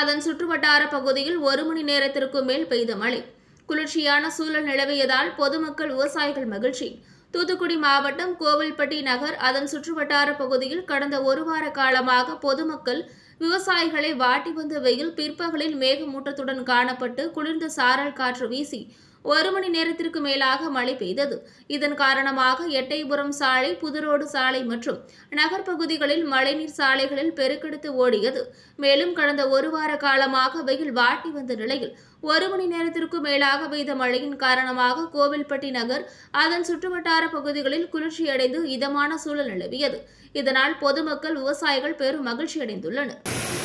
அதன் சுற்றுவட்டார பகுதியில் 1 மணி நேரத்திற்கு மேல் பெய்த மழை. குளிர்ச்சியான சூழல் நிலவியதால் பொதுமக்கள், விவசாயிகள் மகிழ்ச்சி. தூத்துக்குடி மாவட்டம் கோவில்பட்டி நகர், அதன் சுற்றுவட்டார பகுதியில் கடந்த 1 வார காலமாக பொதுமக்கள், விவசாயிகளை வாட்டி வந்த வெயில் பிற்பகலில் மேகமூட்டத்துடன் காணப்பட்டு குளிர்ந்த சாரல் காற்று வீசி 1 மணி நேரத்திற்கு மேலாக மழை பெய்தது. இதன் காரணமாக எட்டயபுரம் சாலை, புதுரோடு சாலை மற்றும் நகர்ப்பகுதிகளில் மழைநீர் சாலைகளில் பெருக்கெடுத்து ஓடியது. மேலும் கடந்த 1 வார காலமாக வெயில் வாட்டி வந்த நிலையில் 1 மணி நேரத்திற்கு மேலாக பெய்த மழையின் காரணமாக கோவில்பட்டி நகர், அதன் சுற்றுவட்டார பகுதிகளில் குளிர்ச்சியடைந்து இதமான சூழல் நிலவியது. இதனால் பொதுமக்கள், விவசாயிகள் பெரும் மகிழ்ச்சியடைந்துள்ளனர்.